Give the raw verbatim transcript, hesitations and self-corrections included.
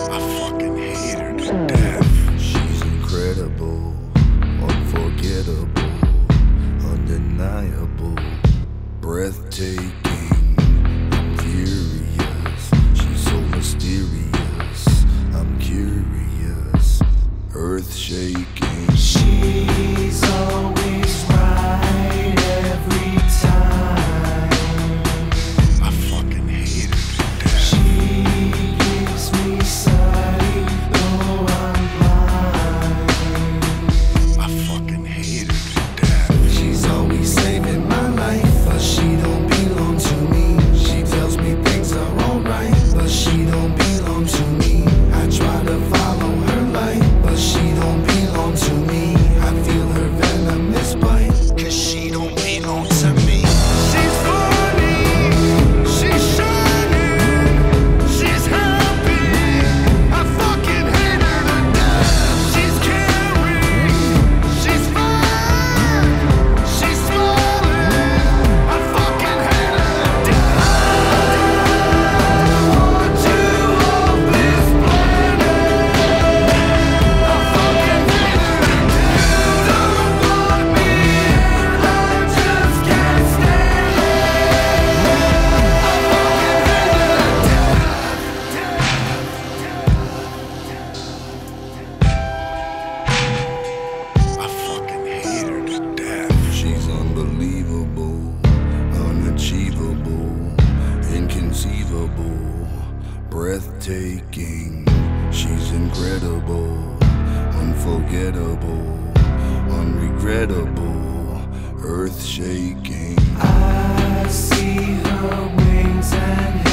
I fucking hate her to death. She's incredible, unforgettable, undeniable, breathtaking. I'm furious, she's so mysterious. I'm curious, earth shaking. She's always right every time. I fucking hate her to death. She gives me sight, though I'm blind. I fucking hate her to death. She's always saving my life, but she don't belong to me. She tells me things are alright, but she don't belong to me. I try to follow her light, but she don't belong to me. I feel her venomous bite, cause she don't belong to me. She's funny, she's shining, she's happy. I fucking hate her to death. She's caring, she's fine, she's smiling. I fucking hate her to death. I want you off this planet. I fucking hate her to death. Don't want me here, I just can't stand it. I fucking hate her to death. I fucking hate her to death. She's unbelievable, unachievable, inconceivable, breathtaking. She's incredible, unforgettable, unregrettable, earth shaking. I see her wings and